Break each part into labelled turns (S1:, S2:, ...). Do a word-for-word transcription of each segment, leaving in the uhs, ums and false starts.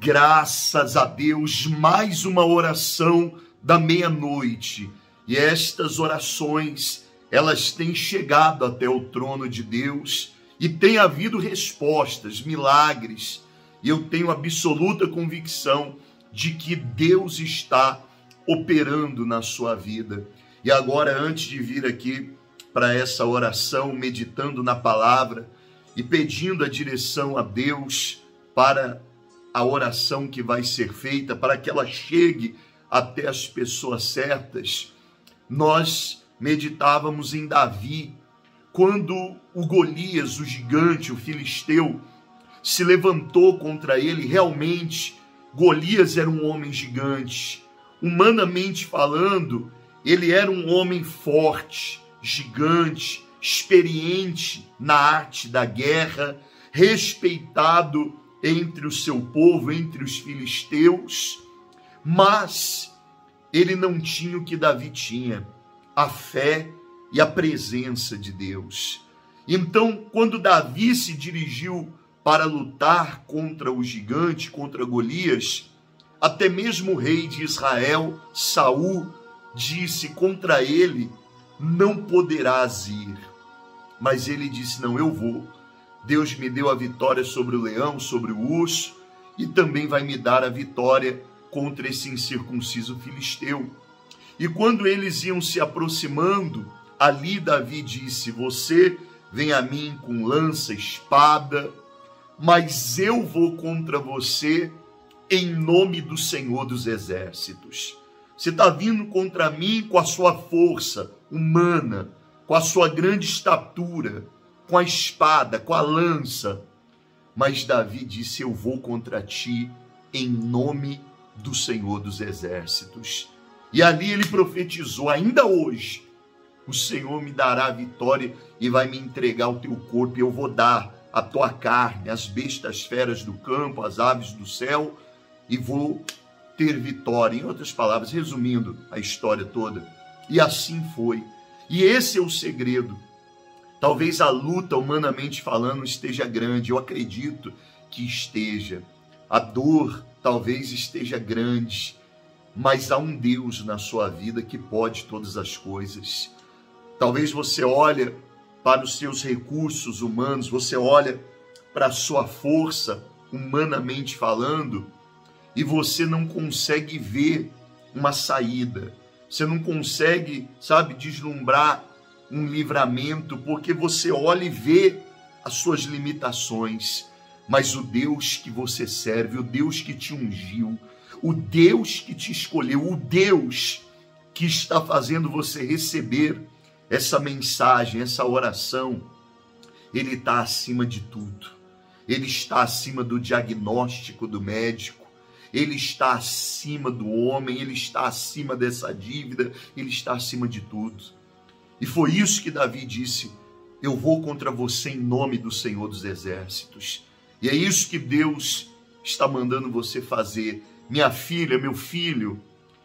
S1: Graças a Deus, mais uma oração da meia-noite. E estas orações, elas têm chegado até o trono de Deus e tem havido respostas, milagres. E eu tenho absoluta convicção de que Deus está operando na sua vida. E agora, antes de vir aqui para essa oração, meditando na palavra e pedindo a direção a Deus para a oração que vai ser feita, para que ela chegue até as pessoas certas, nós meditávamos em Davi, quando o Golias, o gigante, o filisteu, se levantou contra ele. Realmente, Golias era um homem gigante. Humanamente falando, ele era um homem forte, gigante, experiente na arte da guerra, respeitado entre o seu povo, entre os filisteus, mas ele não tinha o que Davi tinha, a fé e a presença de Deus. Então, quando Davi se dirigiu para lutar contra o gigante, contra Golias, até mesmo o rei de Israel, Saul, disse contra ele: não poderás ir. Mas ele disse: não, eu vou. Deus me deu a vitória sobre o leão, sobre o urso, e também vai me dar a vitória contra esse incircunciso filisteu. E quando eles iam se aproximando, ali Davi disse: você vem a mim com lança, espada, mas eu vou contra você em nome do Senhor dos Exércitos. Você está vindo contra mim com a sua força humana, com a sua grande estatura, com a espada, com a lança. Mas Davi disse: eu vou contra ti em nome do Senhor dos Exércitos. E ali ele profetizou: ainda hoje o Senhor me dará a vitória e vai me entregar o teu corpo, e eu vou dar a tua carne às bestas feras do campo, às aves do céu, e vou ter vitória. Em outras palavras, resumindo a história toda, e assim foi. E esse é o segredo. Talvez a luta, humanamente falando, esteja grande. Eu acredito que esteja. A dor talvez esteja grande. Mas há um Deus na sua vida que pode todas as coisas. Talvez você olhe para os seus recursos humanos, você olha para a sua força, humanamente falando, e você não consegue ver uma saída. Você não consegue, sabe, deslumbrar um livramento, porque você olha e vê as suas limitações. Mas o Deus que você serve, o Deus que te ungiu, o Deus que te escolheu, o Deus que está fazendo você receber essa mensagem, essa oração, ele está acima de tudo. Ele está acima do diagnóstico do médico, ele está acima do homem, ele está acima dessa dívida, ele está acima de tudo. E foi isso que Davi disse: eu vou contra você em nome do Senhor dos Exércitos. E é isso que Deus está mandando você fazer. Minha filha, meu filho,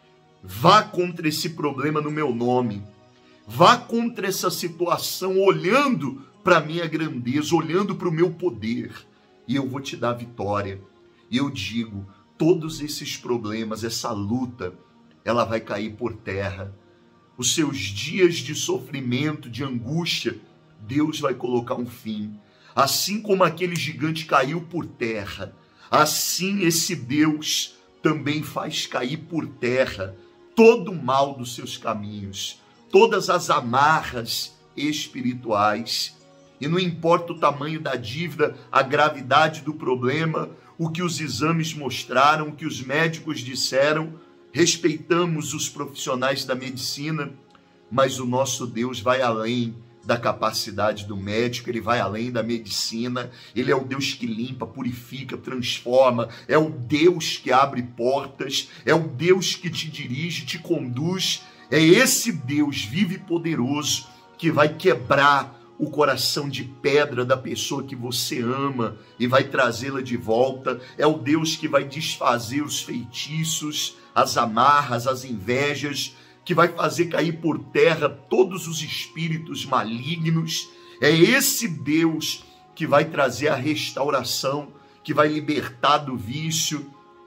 S1: vá contra esse problema no meu nome. Vá contra essa situação olhando para a minha grandeza, olhando para o meu poder. E eu vou te dar vitória. E eu digo, todos esses problemas, essa luta, ela vai cair por terra. Os seus dias de sofrimento, de angústia, Deus vai colocar um fim. Assim como aquele gigante caiu por terra, assim esse Deus também faz cair por terra todo o mal dos seus caminhos, todas as amarras espirituais. E não importa o tamanho da dívida, a gravidade do problema, o que os exames mostraram, o que os médicos disseram, respeitamos os profissionais da medicina, mas o nosso Deus vai além da capacidade do médico, ele vai além da medicina. Ele é o Deus que limpa, purifica, transforma, é o Deus que abre portas, é o Deus que te dirige, te conduz. É esse Deus vivo e poderoso que vai quebrar o coração de pedra da pessoa que você ama e vai trazê-la de volta. É o Deus que vai desfazer os feitiços, as amarras, as invejas, que vai fazer cair por terra todos os espíritos malignos. É esse Deus que vai trazer a restauração, que vai libertar do vício,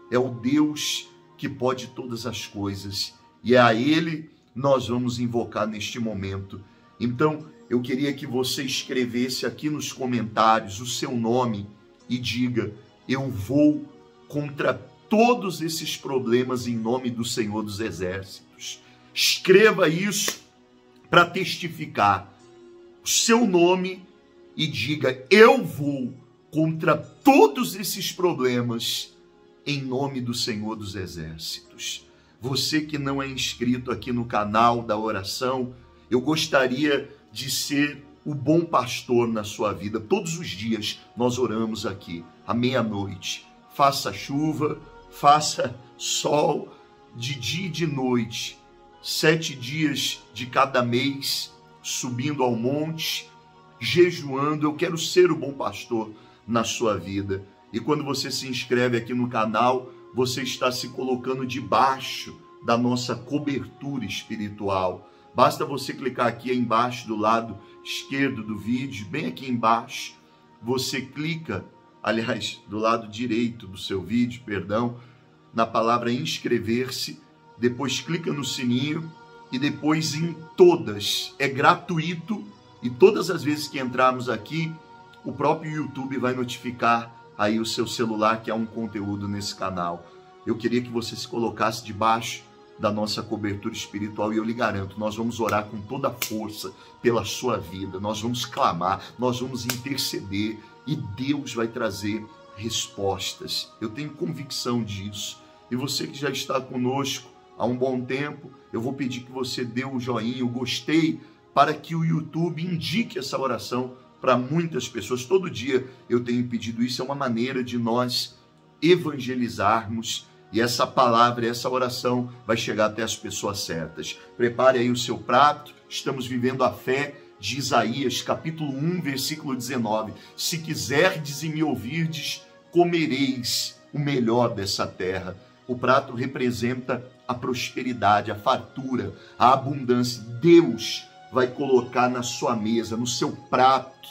S1: é o Deus que pode todas as coisas, e é a Ele nós vamos invocar neste momento. Então, eu queria que você escrevesse aqui nos comentários o seu nome e diga: eu vou contra todos esses problemas em nome do Senhor dos Exércitos. Escreva isso para testificar o seu nome e diga: eu vou contra todos esses problemas em nome do Senhor dos Exércitos. Você que não é inscrito aqui no canal da oração, eu gostaria de ser o bom pastor na sua vida. Todos os dias nós oramos aqui, à meia-noite. Faça chuva, faça sol, de dia e de noite. Sete dias de cada mês, subindo ao monte, jejuando. Eu quero ser o bom pastor na sua vida. E quando você se inscreve aqui no canal, você está se colocando debaixo da nossa cobertura espiritual. Basta você clicar aqui embaixo do lado esquerdo do vídeo, bem aqui embaixo. Você clica, aliás, do lado direito do seu vídeo, perdão, na palavra inscrever-se, depois clica no sininho e depois em todas. É gratuito e todas as vezes que entrarmos aqui, o próprio YouTube vai notificar aí o seu celular que há um conteúdo nesse canal. Eu queria que você se colocasse debaixo da nossa cobertura espiritual e eu lhe garanto, nós vamos orar com toda a força pela sua vida, nós vamos clamar, nós vamos interceder e Deus vai trazer respostas. Eu tenho convicção disso. E você que já está conosco há um bom tempo, eu vou pedir que você dê um joinha, um gostei, para que o YouTube indique essa oração para muitas pessoas. Todo dia eu tenho pedido isso, é uma maneira de nós evangelizarmos e essa palavra, essa oração vai chegar até as pessoas certas. Prepare aí o seu prato, estamos vivendo a fé de Isaías, capítulo um, versículo dezenove. Se quiserdes e me ouvirdes, comereis o melhor dessa terra. O prato representa a prosperidade, a fartura, a abundância. Deus vai colocar na sua mesa, no seu prato,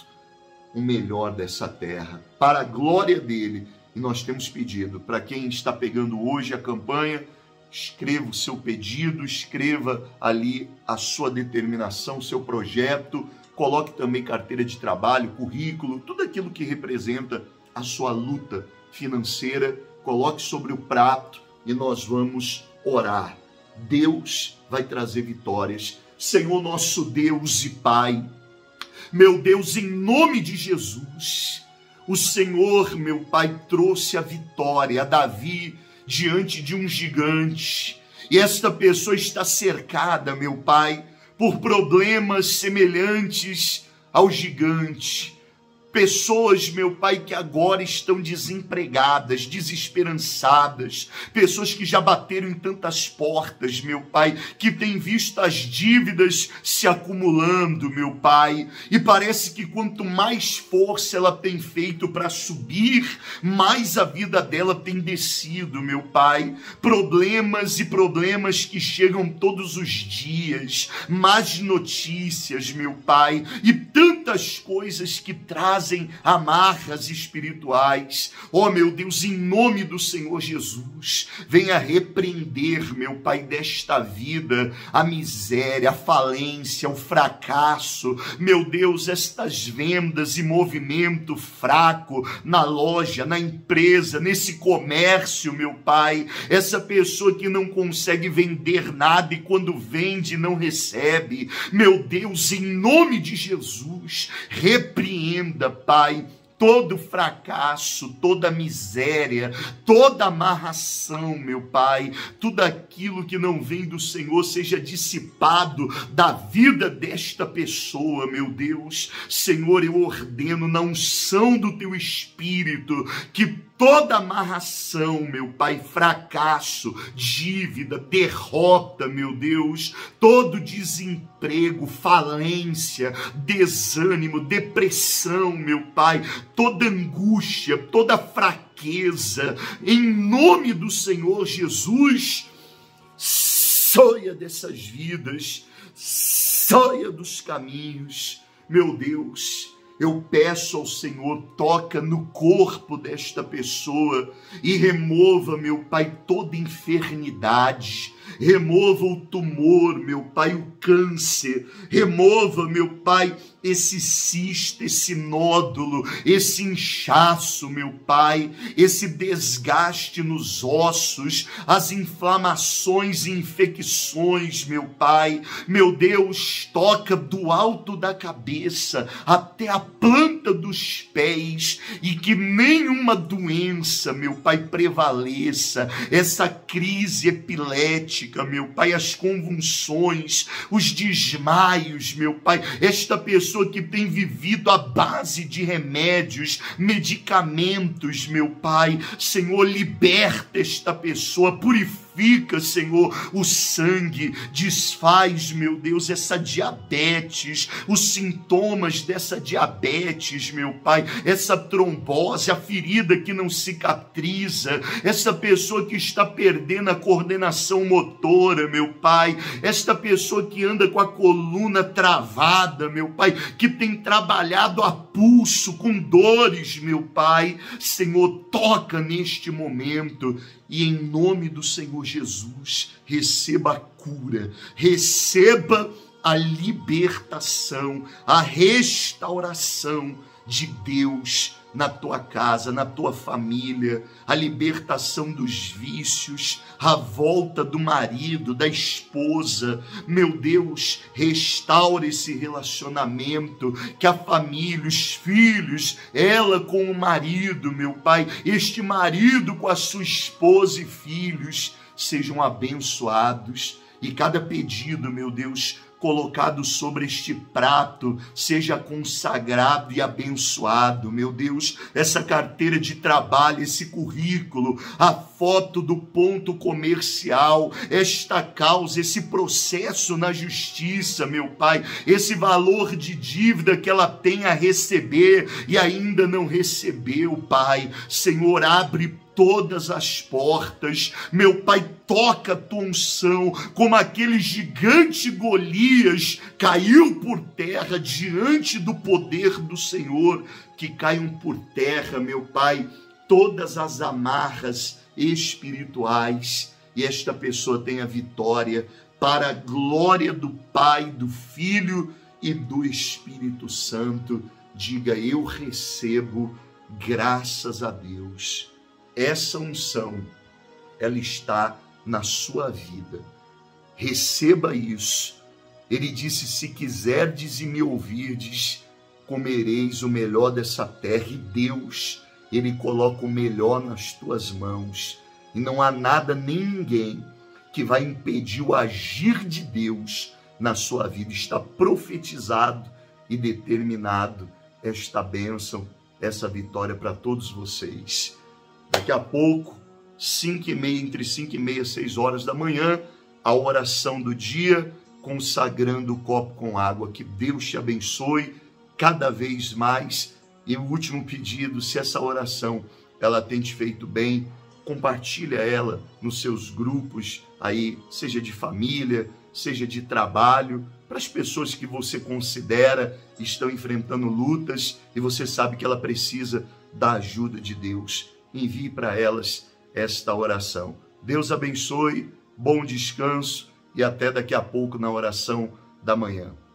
S1: o melhor dessa terra, para a glória dele. E nós temos pedido, para quem está pegando hoje a campanha, escreva o seu pedido, escreva ali a sua determinação, o seu projeto, coloque também carteira de trabalho, currículo, tudo aquilo que representa a sua luta financeira, coloque sobre o prato e nós vamos orar. Deus vai trazer vitórias. Senhor nosso Deus e Pai, meu Deus, em nome de Jesus, o Senhor, meu Pai, trouxe a vitória a Davi diante de um gigante. E esta pessoa está cercada, meu Pai, por problemas semelhantes ao gigante. Pessoas, meu Pai, que agora estão desempregadas, desesperançadas. Pessoas que já bateram em tantas portas, meu Pai, que têm visto as dívidas se acumulando, meu Pai. E parece que quanto mais força ela tem feito para subir, mais a vida dela tem descido, meu Pai. Problemas e problemas que chegam todos os dias. Más notícias, meu Pai. E tantas coisas que trazem amarras espirituais. Oh, meu Deus, em nome do Senhor Jesus, venha repreender, meu Pai, desta vida, a miséria, a falência, o fracasso. Meu Deus, estas vendas e movimento fraco na loja, na empresa, nesse comércio, meu Pai. Essa pessoa que não consegue vender nada e quando vende não recebe. Meu Deus, em nome de Jesus, repreenda, Pai, todo fracasso, toda miséria, toda amarração, meu Pai, tudo aquilo que não vem do Senhor seja dissipado da vida desta pessoa, meu Deus. Senhor, eu ordeno na unção do Teu Espírito que toda amarração, meu Pai, fracasso, dívida, derrota, meu Deus, todo desemprego, falência, desânimo, depressão, meu Pai, toda angústia, toda fraqueza, em nome do Senhor Jesus, saia dessas vidas, saia dos caminhos, meu Deus. eu peço ao Senhor, toca no corpo desta pessoa e remova, meu Pai, toda enfermidade. Remova o tumor, meu Pai, o câncer. Remova, meu Pai, esse cisto, esse nódulo, esse inchaço, meu Pai, esse desgaste nos ossos, as inflamações e infecções, meu Pai. Meu Deus, toca do alto da cabeça até a planta dos pés e que nenhuma doença, meu Pai, prevaleça. Essa crise epilética, meu Pai, as convulsões, os desmaios, meu Pai, esta pessoa que tem vivido à base de remédios, medicamentos, meu Pai, Senhor, liberta esta pessoa, purifica, Senhor, o sangue, desfaz, meu Deus, essa diabetes, os sintomas dessa diabetes, meu Pai, essa trombose, a ferida que não cicatriza, essa pessoa que está perdendo a coordenação motora, meu Pai, esta pessoa que anda com a coluna travada, meu Pai, que tem trabalhado a pulso, com dores, meu Pai, Senhor, toca neste momento e em nome do Senhor Jesus, receba a cura, receba a libertação, a restauração de Deus na tua casa, na tua família, a libertação dos vícios, a volta do marido, da esposa. Meu Deus, restaura esse relacionamento, que a família, os filhos, ela com o marido, meu Pai, este marido com a sua esposa e filhos, sejam abençoados. E cada pedido, meu Deus, colocado sobre este prato, seja consagrado e abençoado, meu Deus, essa carteira de trabalho, esse currículo, a foto do ponto comercial, esta causa, esse processo na justiça, meu Pai, esse valor de dívida que ela tem a receber e ainda não recebeu, Pai, Senhor, abre todas as portas, meu Pai, toca a tua unção, como aquele gigante Golias caiu por terra diante do poder do Senhor, que caiam por terra, meu Pai, todas as amarras espirituais, e esta pessoa tenha vitória para a glória do Pai, do Filho e do Espírito Santo. Diga: eu recebo, graças a Deus. Essa unção, ela está na sua vida. Receba isso. Ele disse: se quiserdes e me ouvirdes, comereis o melhor dessa terra. E Deus, Ele coloca o melhor nas tuas mãos. E não há nada nem ninguém que vai impedir o agir de Deus na sua vida. Está profetizado e determinado esta bênção, essa vitória para todos vocês. Daqui a pouco, cinco e meia, entre cinco e meia e seis horas da manhã, a oração do dia, consagrando o copo com água. Que Deus te abençoe cada vez mais. E o último pedido: se essa oração ela tem te feito bem, compartilha ela nos seus grupos aí, seja de família, seja de trabalho, para as pessoas que você considera estão enfrentando lutas e você sabe que ela precisa da ajuda de Deus. Envie para elas esta oração. Deus abençoe, bom descanso e até daqui a pouco na oração da manhã.